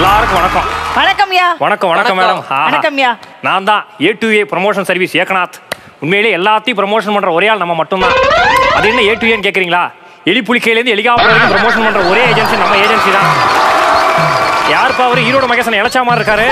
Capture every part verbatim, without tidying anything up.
எல்லாருக்கும் வணக்கம். வணக்கம்யா. வணக்கம் வணக்கம் மேடம். வணக்கம்யா. நான் தான் A to A promotion service Ekanath. உண்மையிலே எல்லாத்தையும் ப்ரமோஷன் பண்ற ஒரே ஆள் நம்ம மட்டும்தான். அது என்ன ஏ டு ஏன்னு கேட்குறீங்களா? எலி புலிக்கையிலேருந்து எலிகாப்புலேருந்து ப்ரமோஷன் பண்ற ஒரே ஏஜென்சி நம்ம ஏஜென்சி தான். யாருப்பா அவரு? ஈரோடு மகேசன் இளைச்சா மாதிரி இருக்காரு.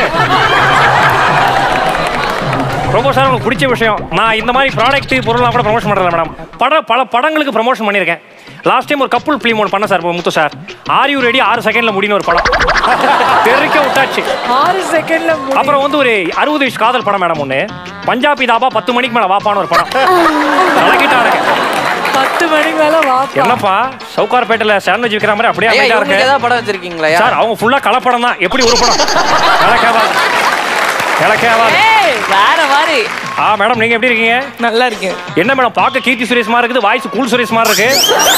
ப்ரொமோஷன் உங்களுக்கு பிடிச்ச விஷயம். நான் இந்த மாதிரி ப்ராடக்ட் பொருள்லாம் கூட ப்ரமோஷன் பண்ணுறேன் மேடம். பட பல படங்களுக்கு ப்ரமோஷன் பண்ணியிருக்கேன். லாஸ்ட் டைம் ஒரு கப்புள் ஃபிலிம் ஒன்று பண்ண sir Muthu sir. Are you ready ஆறு செகண்ட்ல முடின ஒரு படம் தெரிவிக்க விட்டாச்சு. ஆறு செகண்ட்ல. அப்புறம் வந்து ஒரு அறுபது வயசு காதல் படம் மேடம் ஒன்று. பஞ்சாபி தாபா பத்து மணிக்கு மேலே வாப்பான ஒரு படம் கலக்கிட்டாருங்க. பத்து மணிக்கு மேலே வாப்பா. என்னப்பா சவுகார்பேட்டையில் சாண்ட்விச் விற்கிற மாதிரி அப்படியே அமைதியா இருக்கு. ஏதாவது படம் வச்சிருக்கீங்களா சார்? அவங்க ஃபுல்லா கலப்படம் தான். எப்படி ஒரு படம் கலக்காவாது கலக்காவாது வேற மாதிரி. ஆ மேடம் நீங்க எப்படி இருக்கீங்க? நல்லா இருக்கேன். என்ன மேடம் பார்க்க கீர்த்தி சுரேஷ் மாதிரி இருக்குது, வாய்ஸ் கூல் சுரேஷ் மாதிரி இருக்கு.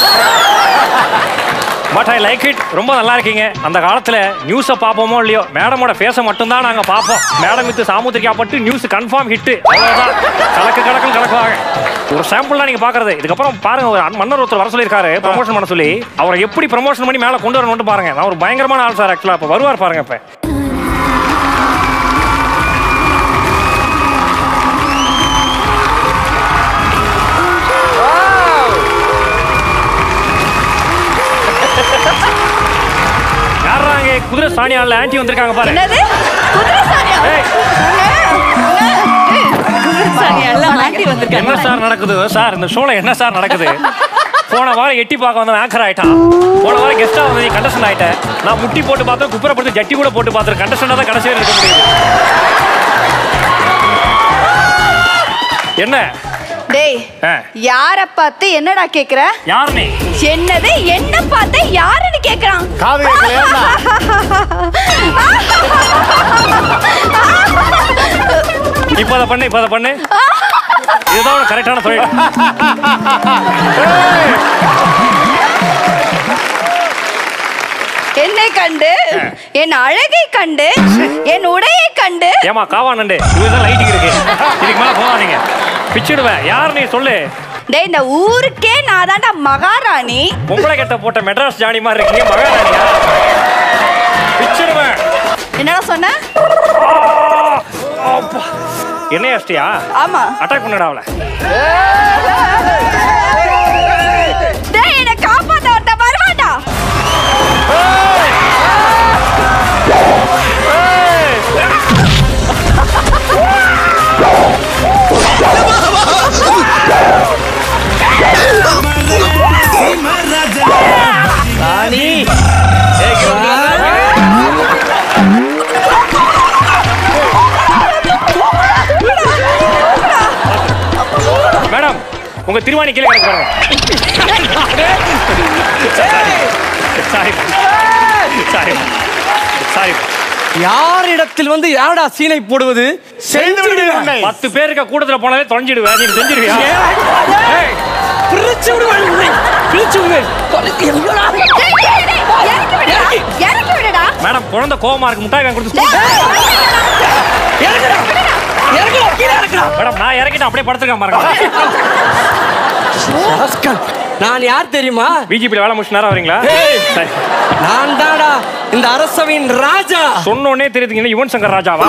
But I like it. ரொம்ப நல்லா இருக்கீங்க. அந்த காலத்துல நியூஸை பார்ப்போமோ இல்லையோ மேடமோட ஃபேஸை மட்டும்தான் நாங்க பார்ப்போம். மேடம் வித்து சாமுத்திரிக்கா பட்டு நியூஸ் கன்ஃபார்ம் ஹிட். அவ்வளவுதான். கலக்கு கலக்கு கலக்குவாங்க. ஒரு சாம்பிள் நீங்க பாக்குறது. இதுக்கப்புறம் பாருங்க, ஒரு மன்னர் ஒருத்தர் வர சொல்லியிருக்காரு ப்ரமோஷன் பண்ண சொல்லி. அவரை எப்படி ப்ரமோஷன் பண்ணி மேல கொண்டு வரணும்னு பாருங்க. நான் ஒரு பயங்கரமான ஆள் சார். ஆக்சுவலா இப்ப வருவார் பாருங்க. இப்ப குதிரை சாணியால ஆன்ட்டி வந்திருக்காங்க பாரு. என்னது குதிரை சாணியா? குதிரை சாணியால ஆன்ட்டி வந்திருக்காங்க. என்ன சார் நடக்குது சார் இந்த ஷோல? என்ன சார் நடக்குது? போன வாரம் எட்டி பார்க்க வந்த ஆங்கர் ஆயிட்டான். போன வாரம் கெஸ்டா வந்து கண்டஸ்டன்ட் ஆயிட்டேன். நான் முட்டி போட்டு பார்த்தேன், குப்புரை போட்டு ஜட்டி கூட போட்டு பார்த்தேன். கண்டஸ்டன்டா தான் கடைசியா இருக்க முடியுது. என்ன டேய், யார பார்த்து என்னடா கேக்குற? யார் நீ? என்னது என்ன பார்த்து யாருன்னு கேக்குறான்? காது கேக்கலையா? இப்ப அத பண்ணு, இப்ப அத பண்ணு. இதுதான் கரெக்டான தொழில். என்னை கண்டு, என் அழகை கண்டு, என் உடையை கண்டு. ஏமா காவா நண்டு இதுதான் லைட்டிங் இருக்கு. இதுக்கு மேல போகாதீங்க, பிச்சிடுவேன். யார் நீ சொல்லு? டேய், இந்த ஊருக்கே நான் தான்டா மகாராணி. பொம்பளை கட்ட போட்ட மெட்ராஸ் ஜானி மாதிரி இருக்கீங்க. மகாராணியா? பிச்சிடுவேன். என்னடா சொன்ன? என்ன அஷ்டியா? ஆமா. அட்டாக் பண்ணடா அவளை. டேய், என்ன காப்பாத்த வந்த வருவாடா. ராணி மேடம், உங்க திருவாணி கீழே கிடக்கு பாருங்க. Sorry sorry sorry. யார் இடத்தில் வந்து யாரடா சீனை போடுவது? செய்துவிடுவேன். பத்து பேருக்கு கூட்டத்தில் போனாலே தொலைஞ்சிடுவேன். நீ செஞ்சிருவியா? பிரிச்சு விடுவேன், பிரிச்சு விடுவேன். மேடம் குழந்தை கோவமா இருக்கு. முட்டாய் வாங்கி கொடுத்து மேடம் நான் இறக்கிட்டேன். அப்படியே படுத்துருக்கேன் பாருங்க. நான் யார் தெரியுமா? பிஜேபி வேலை முடிச்சு நேரம் வரீங்களா? நான் தாடா இந்த அரசவையின் ராஜா. சொன்னோடனே தெரியுதுங்க யுவன் சங்கர் ராஜாவா?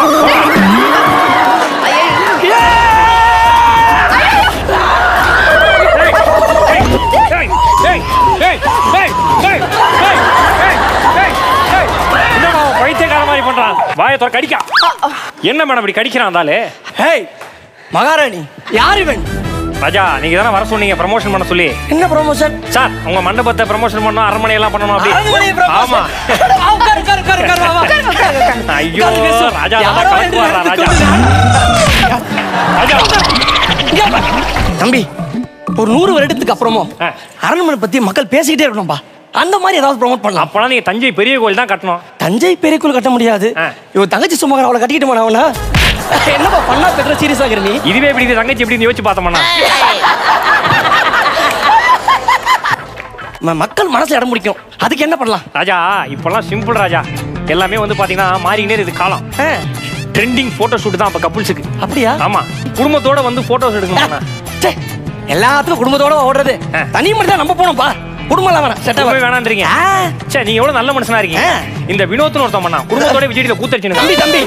பைத்தியக்கார மாதிரி பண்றான். வாயை தர கடிக்கா. என்ன மேடம் இப்படி கடிக்கிறான் தாலே? மகாராணி யார் இவன்? ராஜா, நீங்க தானே வர சொன்னீங்க ப்ரமோஷன் பண்ண சொல்லி. என்ன ப்ரமோஷன் சார்? உங்க மண்டபத்தை ப்ரமோஷன் பண்ணணும், அரண்மனை எல்லாம் பண்ணணும் அப்படி. ஆமா. ஐயோ ராஜா கலக்குவாரா ராஜா? ராஜா தம்பி, ஒரு நூறு வருடத்துக்கு அப்புறமும் அரண்மனை பத்தி மக்கள் பேசிக்கிட்டே இருக்கணும்பா. அந்த மாதிரி ஏதாவது ப்ரோமோட் பண்ணலாம். அப்போலாம் நீங்க தஞ்சை பெரிய கோயில் தான் கட்டணும். தஞ்சை பெரிய கோயில் கட்ட முடியாது. இவன் தங்கச்சி சுமகர் அவளை கட்டிக்கிட்டு போனவனா? என்னப்பா பண்ணா பெற்ற சீரியஸ் ஆகிற நீ? இதுவே இப்படி தங்கச்சி எப்படி யோசிச்சு பார்த்தோம்னா மக்கள் மனசுல இடம் பிடிக்கும். அதுக்கு என்ன பண்ணலாம் ராஜா? இப்பெல்லாம் சிம்பிள் ராஜா. எல்லாமே வந்து பாத்தீங்கன்னா மாறினே இது காலம். ட்ரெண்டிங் போட்டோ ஷூட் தான் அப்ப கப்புள்ஸுக்கு. அப்படியா? ஆமா. குடும்பத்தோட வந்து போட்டோஸ் எடுக்கணும். எல்லாத்துக்கும் குடும்பத்தோட ஓடுறது. தனி மட்டும் தான் நம்ம போனோம்பா. குடும்பம்லாம் வேணாம் செட்டா போய் வேணான்றீங்க. சே நீங்க எவ்வளவு நல்ல மனுஷனா இருக்கீங்க. இந்த வினோத்னு ஒருத்தன் பண்ணா குடும்பத்தோட விஜய் டிவில கூத்தடிச்சு. தம்பி தம்பி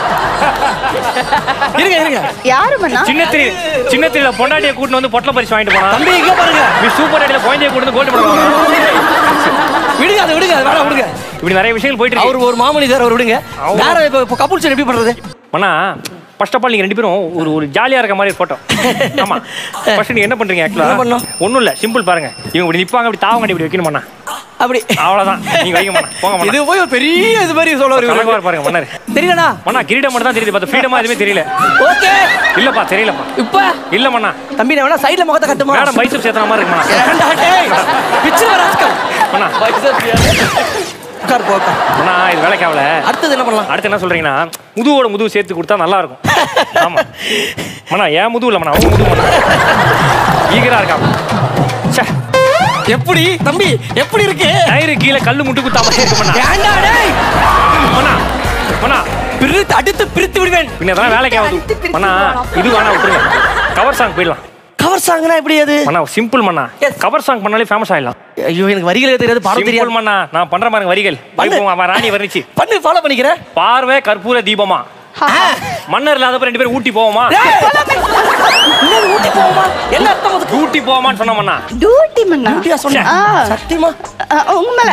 இருங்க இருங்க. யாரு மண்ணா? சின்னத்திரி சின்னத்திரில பொண்டாட்டியை கூட்டிட்டு வந்து பொட்டல பரிசு வாங்கிட்டு போனா. தம்பி இங்க பாருங்க. நீ சூப்பர் டாடில குழந்தையை கூட்டிட்டு வந்து கோல்ட் மெடல். விடுங்க அது விடுங்க அது வேணாம் விடுங்க. இப்படி நிறைய விஷயங்கள் போயிட்டு இருக்கு. அவர் ஒரு மாமனிதர் அவர் விடுங்க. வேற இப்போ கப்புள்ஸ் எப்படி பண்றது? மண்ணா ஃபர்ஸ்ட் ஆஃப் ஆல் நீங்க ரெண்டு பேரும் ஒரு ஒரு ஜாலியா இருக்க மாதிரி போட்டோ. ஆமா ஃபர்ஸ்ட் நீங்க என்ன பண்றீங்க ஆக்சுவலா? என்ன பண்ணோம்? ஒண்ணும் இல்ல சிம்பிள் பாருங்க. இவங்க இப்படி நிப்பாங்க இப்படி தாவங்க இப்படி வைக்கணும் மண்ணா. அப்படி அவ்வளவுதான். நீங்க வைங்க மண்ணா. போங்க மண்ணா. இது போய் ஒரு பெரிய இது மாதிரி சொல்ல வருவீங்க பாருங்க மண்ணா. தெரியலனா? மண்ணா கிரீடம் மட்டும் தான் தெரியுது. பட் ஃப்ரீடமா எதுமே தெரியல. ஓகே. இல்லப்பா தெரியலப்பா. இப்ப இல்ல மண்ணா. தம்பி நான் வேணா சைடுல முகத்தை கட்டுமா? மேடம் பைசெப்ஸ் ஏத்துற மாதிரி இருக்கு மண்ணா. ஏண்டா டேய். பிச்சு வராஸ்கல். மண்ணா பைசெப்ஸ் உட்கார் போக்கா. மண்ணா இது வேலைக்கு ஆகல. அடுத்து என்ன பண்ணலாம்? அடுத்து என்ன சொல்றீங்கன்னா முதுவோட முதுகு சேர்த்து கொடுத்தா நல்லா இருக்கும். ஆமா மண்ணா ஏன் முதுகு இல்ல மண்ணா அவங்க முதுகு மண்ணா ஈகரா இருக்கா. ச்சே எப்படி தம்பி எப்படி இருக்கு? டயர் கீழ கல்லு முட்டு குத்தாம இருக்கு மண்ணா. ஏண்டா டேய். மண்ணா மண்ணா பிரித்து அடுத்து பிரித்து விடுவேன். பின்ன அதெல்லாம் வேலைக்கு ஆகுது மண்ணா. இது வேணா விட்டுருங்க. கவர் சாங் போயிடலாம். கவர் சாங்னா எப்படி அது? மண்ணா சிம்பிள் மண்ணா. கவர் சாங் பண்ணாலே ஃபேமஸ் ஆயிடலாம். ஐயோ எனக்கு வரிகளே தெரியாது பாடம் தெரியாது. சிம்பிள் மண்ணா நான் பண்ற மாதிரி வரிகள். அவன் ராணி வர்ணிச்சு பண்ணு ஃபாலோ பண்ணிக்கிறேன். பார்வை கற்பூர தீபமா மன்னர் இல்லாதப்ப ரெண்டு பேரும் ஊட்டி போவோமா? என்ன ஊட்டி போவோமா? என்ன அர்த்தம் அது? ஊட்டி போவோமான்னு சொன்ன மண்ணா. டியூட்டி மண்ணா. டியூட்டியா சொன்ன? சத்தியமா? உங்க மேல.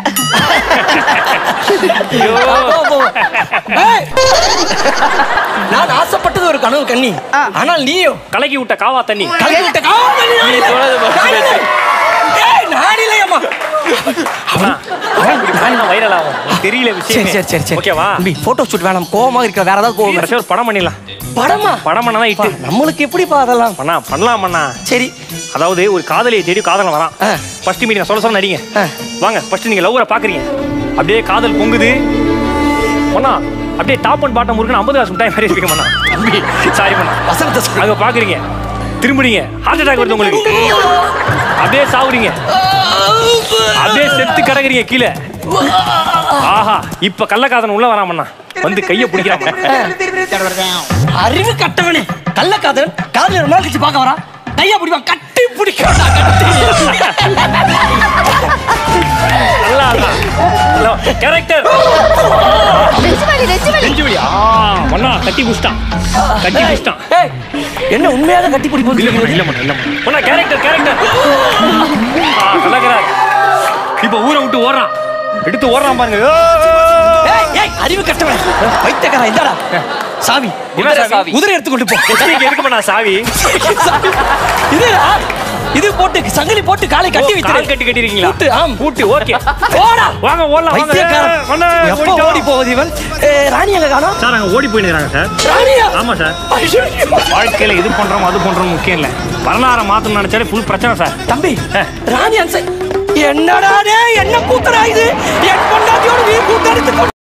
நான் ஆசைப்பட்டது ஒரு கனவு கண்ணி. ஆனால் நீயோ கலக்கி விட்ட காவா தண்ணி. கலக்கி விட்ட காவா தண்ணி. நீ சொல்றது ஏய் நான் இல்லையம்மா. வைரல் ஆகும் தெரியல விஷயம். சரி சரி சரி ஓகேவா? தம்பி போட்டோ ஷூட் வேணாம் கோவமா இருக்க வேற ஏதாவது கோவம் ஒரு படம் பண்ணிடலாம். படமா? படம் பண்ணா இட்டு நம்மளுக்கு எப்படிப்பா அதெல்லாம் பண்ணா பண்ணலாம் மண்ணா. சரி அதாவது ஒரு காதலியை தேடி காதலன் வரான். ஃபர்ஸ்ட் மீட்டிங் சொல்ல சொல்ல நடிங்க. வாங்க ஃபர்ஸ்ட் நீங்க லவ்வரை பாக்குறீங்க. அப்படியே காதல் பொங்குது மண்ணா. அப்படியே டாப் அண்ட் பாட்டம் முறுக்குன்னு ஐம்பது காசு மிட்டாய் மாதிரி இருப்பீங்க மண்ணா. தம்பி சாரி மண்ணா. வசனத்தை அங்க பாக்குறீங்க திரும்புறீங்க ஹார்ட் அட்டாக் வருது உங்களுக்கு. அப்படியே சாவுறீங்க. அப்படியே செத்து கிடக்குறீங்க கீழே. ஆஹா இப்ப கள்ளக்காதன் உள்ள வராமண்ணா வந்து கைய பிடிக்கிறாங்க. அறிவு கட்டவனே கள்ளக்காதன் காதல் ரொம்ப நாள் கழிச்சு பார்க்க வரா கைய பிடிப்பான் கட்டி பிடிக்கிறா கட்டி. கேரக்டர் ரெஜிமலி ரெஜிமலி ரெஜிமலி ஆ மண்ணா கட்டி புஷ்டான் கட்டி புஷ்டான். என்ன உண்மையாக கட்டி பிடிப்போம்? இல்ல மண்ணா இல்ல மண்ணா இல்ல மண்ணா கேரக்டர் கேரக்டர் ஆ கலகரா. இப்ப ஊரை விட்டு ஓடுறான். எடுத்து ஓடுறான் பாருங்க. ஏய் ஏய் அறிவு கட்டவனே வைத்தகரா இந்தடா சாவி. என்ன சாவி? குதிரை எடுத்து கொண்டு போ. எதுக்கு மண்ணா சாவி? இதுடா இது போட்டு சங்கிலி போட்டு காலை கட்டி வைத்து கால் கட்டி கட்டி இருக்கீங்களா? கூட்டு ஆம் கூட்டு ஓகே. போடா வாங்க ஓடலாம் வாங்க. எப்ப ஓடி போகுது இவன்? ராணி எங்க காணோம்? சார் அங்க ஓடி போயிடுறாங்க சார். ராணியா? ஆமா சார். வாழ்க்கையில இது பண்றோம் அது பண்றோம் முக்கியம் இல்ல. வரலாறு மாத்தணும் நினைச்சாலே ஃபுல் பிரச்சனை சார். தம்பி ராணி அன்சை என்னடா டேய் என்ன கூத்துறா இது? என் பொண்டாட்டியோட நீ கூத்தடிச்சு